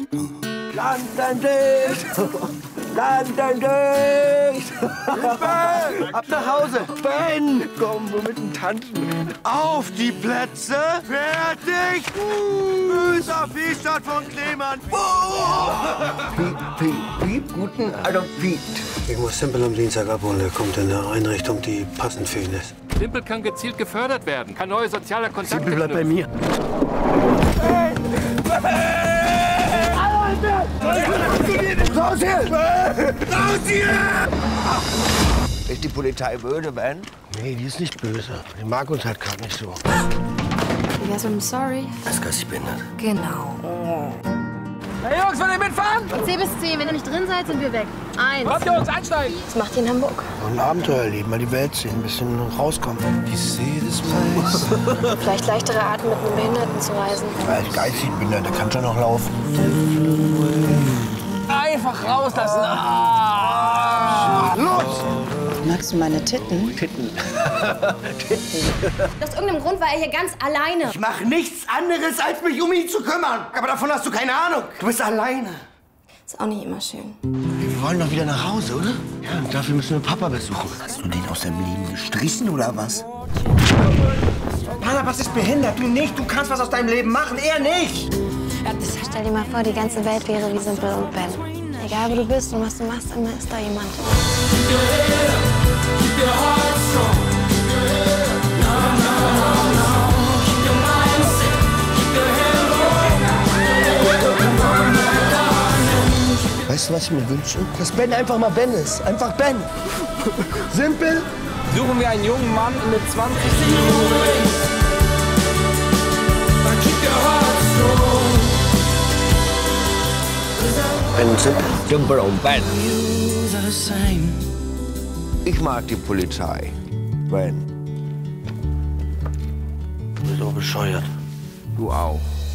Landen dicht! Landen dicht! Ben! Ab nach Hause! Ben! Komm, womit denn tanzen? Auf die Plätze! Fertig! Böser Viehstart von Klemann! Piep, guten Appetit. Ich muss Simpel am Dienstag abholen. Er kommt in eine Einrichtung, die passend für ihn ist. Simpel kann gezielt gefördert werden, kann neue soziale Kontakte Simpel bleibt bei knüpfen. mir. Raus hier! Raus hier! Ist die Polizei böse, Ben? Nee, die ist nicht böse. Die mag uns halt gerade nicht so. Wie wär's mit einem Sorry? Das ist geistig behindert. Genau. Hey Jungs, wollt ihr mitfahren? Von 10 bis 10. Wenn ihr nicht drin seid, sind wir weg. 1. Kommt Jungs, einsteigen! Was macht ihr in Hamburg? Ein Abenteuer erleben, mal die Welt sehen, ein bisschen rauskommen. Vielleicht leichtere Arten, mit einem Behinderten zu reisen. Als geistig behindert, der kann schon noch laufen. Einfach rauslassen. Los! Magst du meine Titten? Aus irgendeinem Grund war er hier ganz alleine. Ich mach nichts anderes, als mich um ihn zu kümmern. Aber davon hast du keine Ahnung. Du bist alleine. Ist auch nicht immer schön. Wir wollen doch wieder nach Hause, oder? Ja, und dafür müssen wir Papa besuchen. Hast du den aus deinem Leben gestrichen, oder was? Barnabas ist behindert, du nicht. Du kannst was aus deinem Leben machen, er nicht. Stell dir mal vor, die ganze Welt wäre wie Simpel und Ben. Egal, wo du bist und was du machst, immer ist da jemand. Weißt du, was ich mir wünsche? Dass Ben einfach mal Ben ist. Einfach Ben. Simpel. Suchen wir einen jungen Mann mit 20. Ben und Simpel. Simpel und Ben. Ich mag die Polizei, Ben. Du bist auch bescheuert. Du auch.